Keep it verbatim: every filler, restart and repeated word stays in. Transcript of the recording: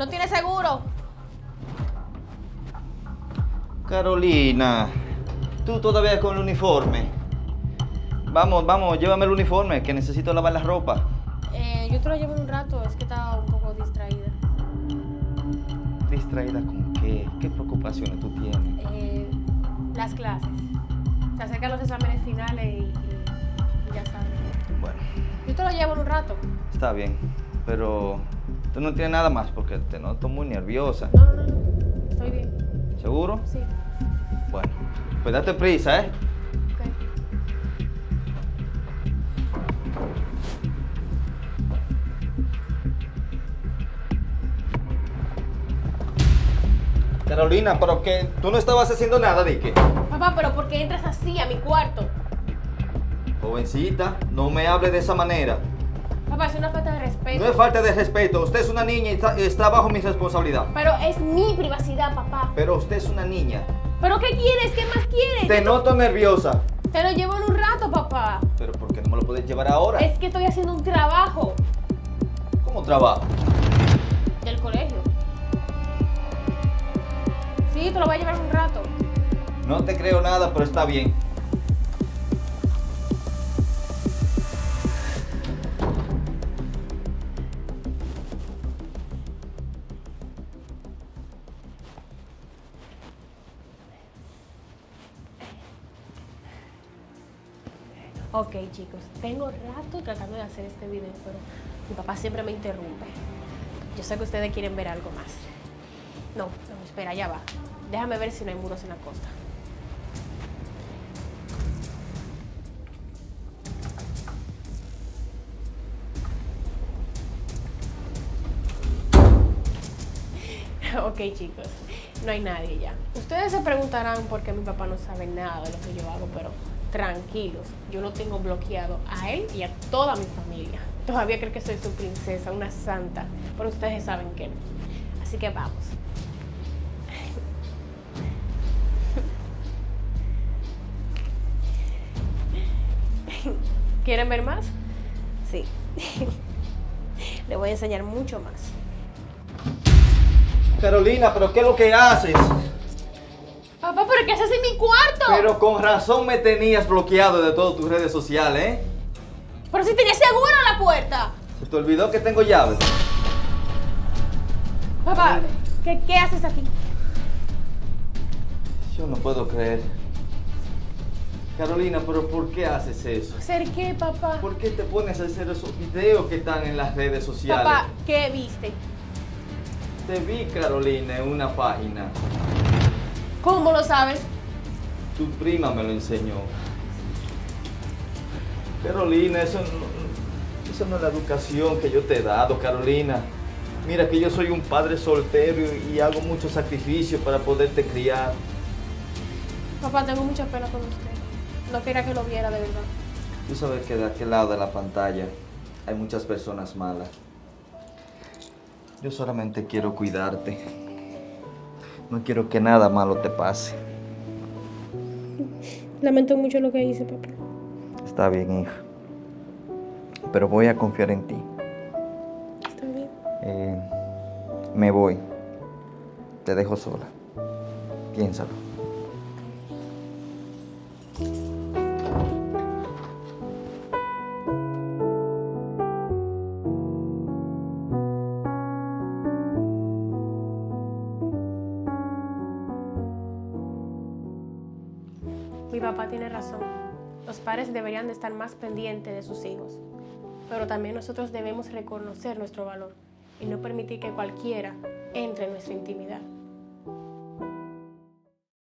¿No tiene seguro? Carolina, tú todavía con el uniforme. Vamos, vamos, llévame el uniforme, que necesito lavar la ropa. Eh, yo te lo llevo en un rato, es que estaba un poco distraída. ¿Distraída con qué? ¿Qué preocupaciones tú tienes? Eh, las clases. Se acercan los exámenes finales y, y, y ya sabes. Bueno, Yo te lo llevo en un rato. está bien, pero tú no tienes nada más porque te noto muy nerviosa. No, no, no. Estoy bien. ¿Seguro? Sí. Bueno, pues date prisa, ¿eh? Ok. Carolina, pero que tú no estabas haciendo nada, ¿de qué? Papá, pero ¿por qué entras así a mi cuarto? Jovencita, no me hable de esa manera. Papá, es una falta de respeto. No es falta de respeto, usted es una niña y está, está bajo mi responsabilidad. Pero es mi privacidad, papá. Pero usted es una niña. ¿Pero qué quieres? ¿Qué más quieres? Te noto nerviosa. Te lo llevo en un rato, papá. Pero ¿por qué no me lo puedes llevar ahora? Es que estoy haciendo un trabajo ¿Cómo trabajo? del colegio. Sí, te lo voy a llevar en un rato. No te creo nada, pero está bien. Ok, chicos, tengo rato tratando de hacer este video, pero mi papá siempre me interrumpe. Yo sé que ustedes quieren ver algo más. No, no, espera, ya va. Déjame ver si no hay muros en la costa. Ok, chicos, no hay nadie ya. Ustedes se preguntarán por qué mi papá no sabe nada de lo que yo hago, pero tranquilos, yo lo tengo bloqueado a él y a toda mi familia. Todavía creo que soy su princesa, una santa, pero ustedes saben que no. Así que vamos. ¿Quieren ver más? Sí. Les voy a enseñar mucho más. Carolina, ¿pero qué es lo que haces? Papá, ¿pero qué haces en mi cuarto? Pero con razón me tenías bloqueado de todas tus redes sociales, ¿eh? Pero si tenía seguro la puerta. ¿Se te olvidó que tengo llaves? Papá, ¿qué, qué haces aquí? Yo no puedo creer. Carolina, ¿pero por qué haces eso? ¿Hacer qué, papá? ¿Por qué te pones a hacer esos videos que están en las redes sociales? Papá, ¿qué viste? Te vi, Carolina, en una página. ¿Cómo lo sabes? Tu prima me lo enseñó. Carolina, eso no, eso no es la educación que yo te he dado, Carolina. Mira que yo soy un padre soltero y, y hago muchos sacrificios para poderte criar. Papá, tengo mucha pena con usted. No quería que lo viera, de verdad. Tú sabes que de aquel lado de la pantalla hay muchas personas malas. Yo solamente quiero cuidarte. No quiero que nada malo te pase. Lamento mucho lo que hice, papá. Está bien, hija. Pero voy a confiar en ti. Está bien. Eh, me voy. Te dejo sola. Piénsalo. Mi papá tiene razón. Los padres deberían de estar más pendientes de sus hijos. Pero también nosotros debemos reconocer nuestro valor y no permitir que cualquiera entre en nuestra intimidad.